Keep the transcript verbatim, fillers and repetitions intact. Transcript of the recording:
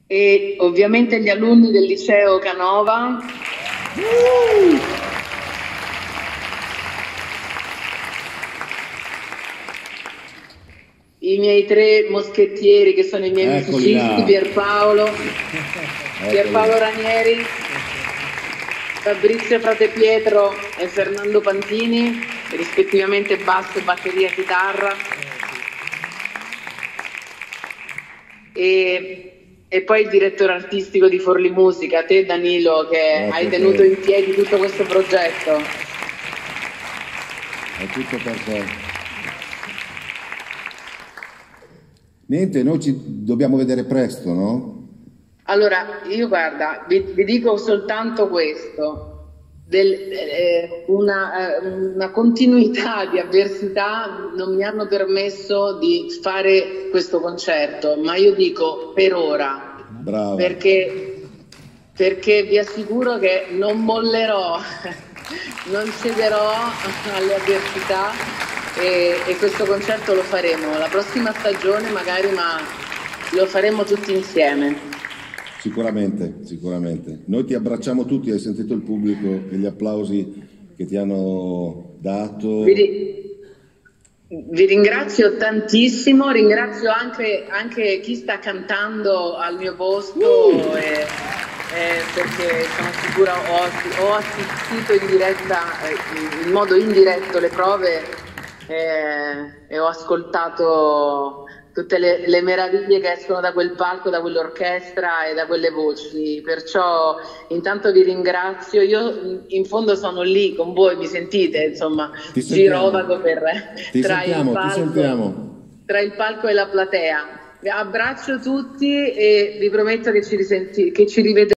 e ovviamente gli alunni del liceo Canova. Uh! I miei tre moschettieri che sono i miei Eccoli musicisti, là. Pierpaolo, Pierpaolo Ranieri, Fabrizio Frate Pietro e Fernando Pantini, rispettivamente basso, batteria e chitarra. E, e poi il direttore artistico di Forlì Musica, te Danilo, che Grazie hai tenuto te. in piedi tutto questo progetto. È tutto per te. Niente, noi ci dobbiamo vedere presto, no? Allora, io guarda, vi, vi dico soltanto questo, del, eh, una, eh, una continuità di avversità non mi hanno permesso di fare questo concerto, ma io dico per ora, Brava. perché, perché vi assicuro che non mollerò, non cederò alle avversità. E, e questo concerto lo faremo la prossima stagione magari, ma lo faremo tutti insieme. Sicuramente, sicuramente. Noi ti abbracciamo tutti, hai sentito il pubblico e gli applausi che ti hanno dato. Vi, ri vi ringrazio tantissimo, ringrazio anche, anche chi sta cantando al mio posto, uh! e, e perché sono sicura ho, ho assistito in diretta, in modo indiretto, le prove. E, e ho ascoltato tutte le, le meraviglie che escono da quel palco, da quell'orchestra e da quelle voci, perciò intanto vi ringrazio. Io in fondo sono lì con voi, mi sentite, insomma, girovago per ti tra, sentiamo, il palco, ti sentiamo. tra il palco e la platea. Vi abbraccio tutti e vi prometto che ci, risenti, che ci rivedremo